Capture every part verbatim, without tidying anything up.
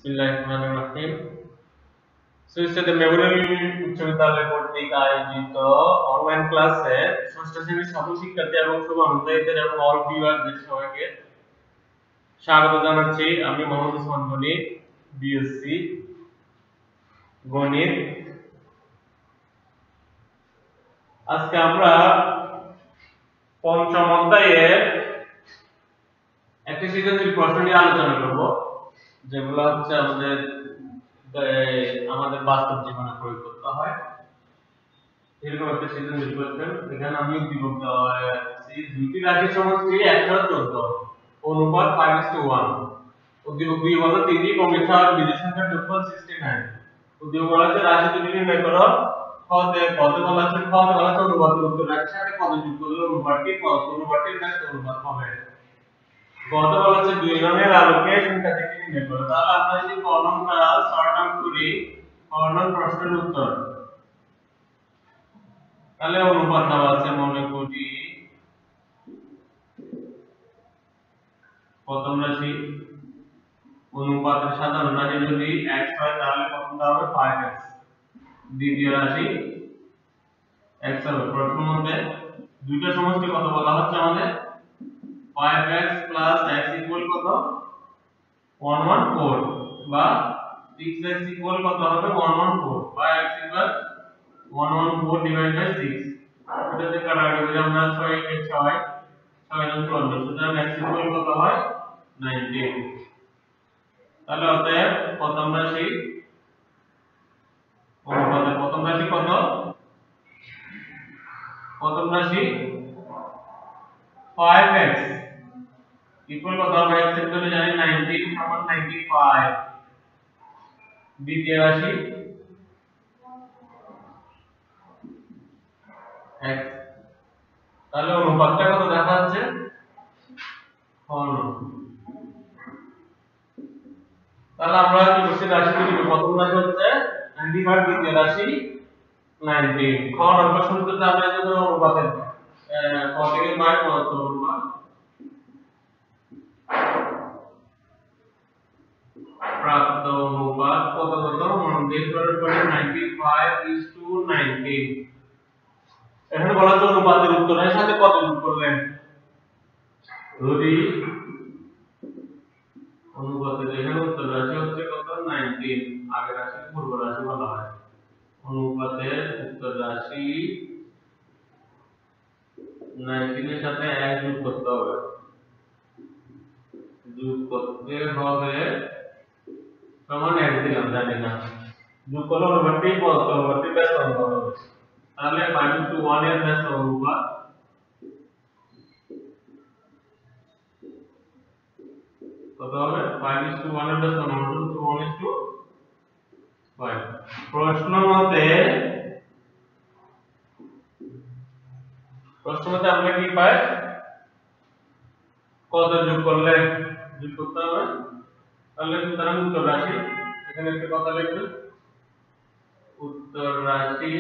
বিসমিল্লাহিররহমানিররহিম। সুইচেতে Memorial উচ্চ বিদ্যালয় কর্তৃক আয়োজিত অনলাইন ক্লাসে ষষ্ঠ শ্রেণীর সকল শিক্ষার্থী এবং শুভানুধ্যায়ীদের এবং অল ভিউয়ারদের সবাইকে স্বাগত জানাচ্ছি। আমি মোহাম্মদ ওসমান গনি, বিএসসি গণিত। আজকে আমরা পঞ্চম অধ্যায়ের একটি সৃজনশীল প্রশ্ন নিয়ে আলোচনা করব, যেগুলো হচ্ছে আমাদের আমাদের বাস্তব জীবনে প্রয়োগ করতে হয়। এরকম একটা সৃজনশীল প্রশ্ন। এখানে আমি উদ্দীপক দেওয়া আছে দুটি রাশির সমষ্টি একশো চৌদ্দ অনুপাত পাঁচ ইস টু এক। উদ্দীপক দুই বলে তিনটি ক্রমিক স্বাভাবিক বিজোড় সংখ্যার যোগফল উনষাট। উদ্দীপক বলা আছে রাশি দুটি নির্ণয় করো। খ তে কত বলা আছে খ তে বলা আছে অনুপাতের উত্তর রাশির সাথে কত যোগ করলে অনুপাতটি কত অনুপাতটির ব্যস্ত অনুপাত হবে। কত বলা আছে দুই রঙের আলোকে সংখ্যা থেকে নির্ণয় করো। তাহলে আমরা যদি কলমটা শর্ট আউট করি, কর্ণন প্রশ্নের উত্তর, তাহলে অনুপাত দেওয়া আছে মনে করি প্রথম রাশি অনুপাতের সাধারণ রাশি যদি x হয় তাহলে প্রথমটা হবে ফাইভ এক্স, দ্বিতীয় রাশি x হবে। প্রশ্ন মতে দুইটা সমষ্টি কত বলা হচ্ছে আমাদের five x plus x equal কত একশো চৌদ্দ বা সিক্স এক্স ইকুয়াল কত হবে একশো চৌদ্দ বা x ইকুয়াল একশো চৌদ্দ ডিভাইড বাই সিক্স। এটাতে কাটাকাটি করে আমরা ছয় কে ছয় ছয় নং চৌদ্দ, সুতরাং x ইকুয়াল কত হয় নাইনটিন। তাহলে অতএব প্রথম রাশি অনুপাতের প্রথম রাশি কত প্রথম রাশি ফাইভ এক্স ইকুয়াল কত হবে x এর জন্য জানি নাইনটিন সমান নাইনটি ফাইভ। দ্বিতীয় রাশি x, তাহলে অনুপাতটা কত দেখা যাচ্ছে ঘন। তাহলে আমরা কি করছি রাশি দুটি, প্রথম রাশি হচ্ছে নাইনটি ফাইভ, দ্বিতীয় রাশি নাইনটিন। ঘন অঙ্ক সূত্রটা আমরা যে অনুপাতের ক থেকে নয় পর্যন্ত অনুপাত প্রাপ্ত অনুপাত কত কত মন দিয়ে করে করে ninety five is to nineteen. এখানে বলা হচ্ছে অনুপাতের উত্তরের সাথে কত যোগ করবেন। ধরি অনুপাতের এখানে উত্তর রাশি হচ্ছে কত নাইনটিন, আগের রাশি পূর্ব রাশি বলা হয়। অনুপাতের উত্তর রাশি নাইনটিন এর সাথে এক যোগ করতে হবে, যোগ করতে হবে সমান এক দিলাম জানি না, যোগ করলে অনুপাতটি কত অনুপাতটি ব্যস্ত অনুপাত হবে। তাহলে ফাইভ ইস টু ওয়ান এর ব্যস্ত অনুপাত কত হবে ফাইভ ইস টু ওয়ান এর ব্যস্ত অনুপাত ওয়ান ইস টু ফাইভ। প্রশ্ন মতে প্রশ্ন মতে আমরা কি পাই কত যোগ করলে যোগ করতে হবে। তাহলে সুতরাং উত্তর রাশি এখানে একটা কথা লিখবে, উত্তর রাশি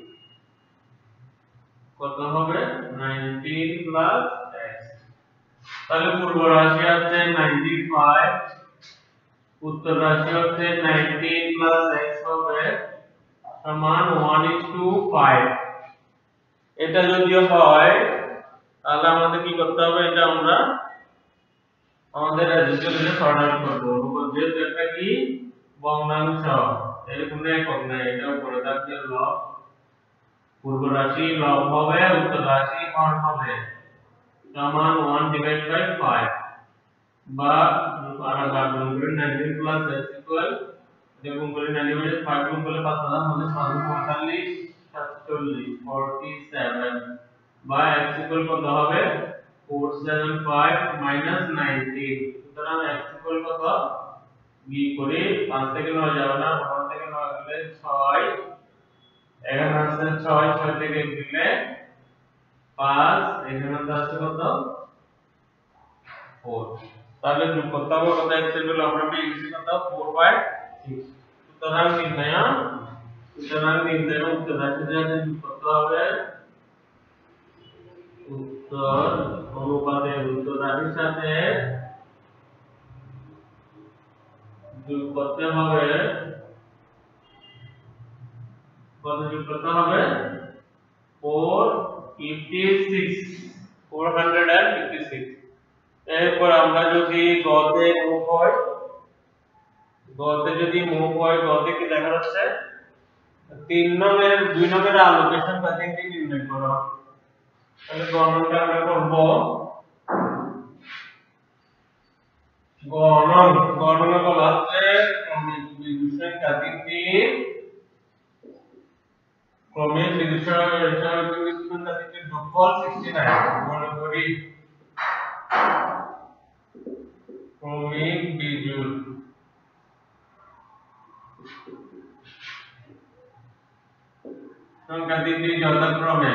কত হবে নাইনটিন প্লাস x। তাহলে পূর্ব রাশি হচ্ছে নাইনটি ফাইভ, উত্তর রাশি হচ্ছে নাইনটিন প্লাস x হবে সমান ওয়ান ইস টু ফাইভ। এটা যদি হয় তাহলে আমাদের কি করতে হবে, এটা আমরা আমাদের রেজিস্ট্রেশনে সর্ট আউট করব। যেহেতু একটা কি ভগ্নাংশ, এর কোনো একক নাই, এটা উপরে থাকবে লব, পূর্ব রাশি লব হবে, উত্তর রাশি হর হবে সমান ওয়ান ডিভাইড বাই ফাইভ বা আর বাদ গুণ করে নাইনটিন প্লাস x ইকুয়াল গুণ করে নাইনটিন বাই ফাইভ গুণ করলে পাঁচ হাজার মানে পাঁচ পঁয়তাল্লিশ সাতচল্লিশ সর্টি-সেভেন বা x ইকুয়াল কত হবে four seven five minus nineteen. সুতরাং x ইকুয়াল কত বি করে পাঁচ থেকে নয় যাবে না, পাঁচ থেকে নয় গেলে ছয়, এখানে আছে ছয়, ছয় থেকে দিলে পাঁচ, এখানে আছে কত ফোর। তাহলে যোগ করতে হবে কত x এর ভ্যালু আমরা পেয়ে গেছি কত ফোর বাই সিক্স। সুতরাং নির্ণয় সুতরাং নির্ণয় উত্তর রাশি দিয়ে যোগ করতে হবে উত্তর অনুপাতের উত্তর রাশির সাথে যোগ করতে হবে কত যোগ করতে হবে four fifty-six four fifty-six। এরপর আমরা যদি গতে মুভ হয় গতে যদি মুভ হয় গতে কি দেখা যাচ্ছে তিন নম্বরের দুই নম্বরের অ্যালোকেশন বা তিনটি নির্ণয় করো। তাহলে গণনটা আমরা করব গণন গণন বলা হচ্ছে ক্রমিক বিদ্যুৎ কাতিটি ক্রমিক বিদ্যুৎ বিদ্যুৎ কাতিটির যোগফল sixty-nine মনে করি ক্রমিক বিদ্যুৎ সংখ্যা তিনটি যথাক্রমে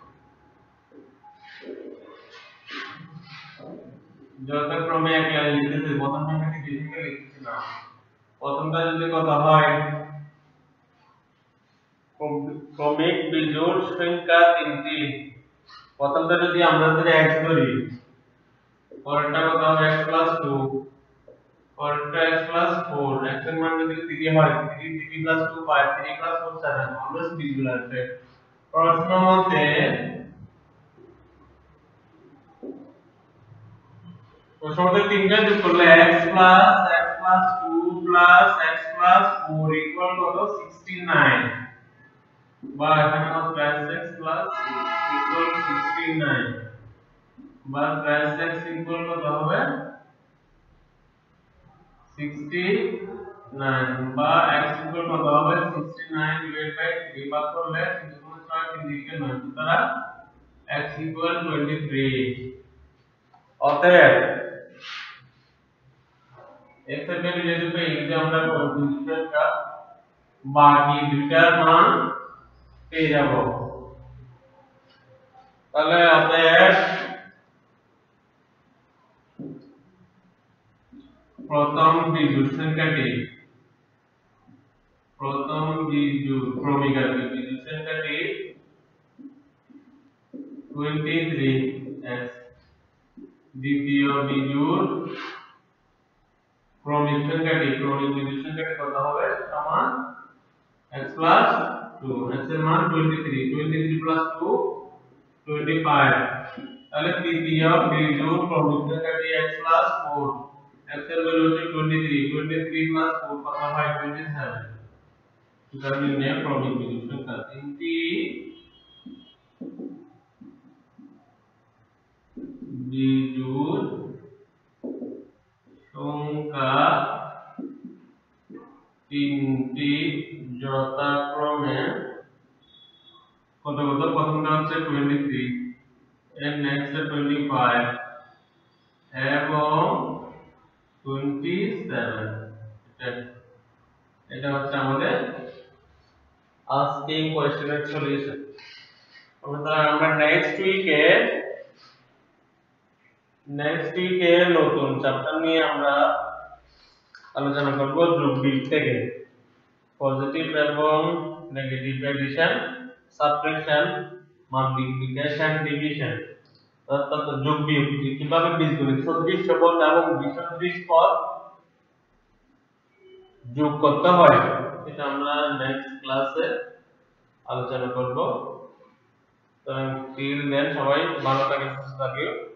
যথাক্রমে এক লাইন লিখতেছি প্রথম সংখ্যাটি দ্বিতীয়কে লিখতেছি না প্রথমটা যদি কত হয় ক্রমিক বিজোড় সংখ্যা তিনটি প্রথমটা যদি আমরা ধরে x ধরি পরেরটা কত হবে x + two পরেরটা x + four x এর মান যদি three হয় three three + two five three + four seven always বিজোড় আসবে প্রশ্ন মতে প্রশ্নতে তিনটা যোগ করলে x plus x plus two plus x plus four equal কত sixty-nine বা এখানে কত plus x plus equal sixty-nine বা plus x equal কত হবে sixty-nine বা x equal কত হবে sixty-nine divided by three ভাগ করলে তিন গুণ ছয় তিন দিকে নয় সুতরাং x equal twenty-three। অতএব x এর ভ্যালু যদি পাই যে আমরা দুইটা বাকি দুইটার মান পেয়ে যাব। তাহলে অতএব প্রথম বিজোড় সংখ্যাটি প্রথম বিজোড় ক্রমিক বিজোড় সংখ্যাটি twenty-three x দ্বিতীয় বিজোড় ক্রমিক সংখ্যাটি ক্রমিক বিজোড় সংখ্যাটি কত হবে সমান x plus two x এর মান twenty-three twenty-three plus two twenty-five তাহলে তৃতীয় বিজোড় ক্রমিক সংখ্যাটি x plus four x এর ভ্যালু হচ্ছে twenty-three twenty-three plus four কত হয় twenty-seven সুতরাং নির্ণয় ক্রমিক বিজোড় সংখ্যা তিনটি বিজোড় সংখ্যা তিনটি যথাক্রমে কত কত প্রথমটা হচ্ছে twenty-three এর নেক্সট twenty-five এবং twenty-seven এটা হচ্ছে আমাদের আজকে কোশ্চেনের সলিউশন। আমরা আমরা নেক্সট উইকে নেক্সট উইকে নতুন চ্যাপ্টার নিয়ে আমরা আলোচনা করব যোগ বিয়োগ থেকে পজিটিভ এবং negative addition subtraction multiplication division অর্থাৎ যোগ বিয়োগ কিভাবে বীজগণিত সদৃশ পদ এবং বিসদৃশ পদ যোগ করতে হয় এটা আমরা নেক্সট ক্লাসে আলোচনা করব। তো টিল দেন সবাই ভালো থাকেন সুস্থ থাকুন।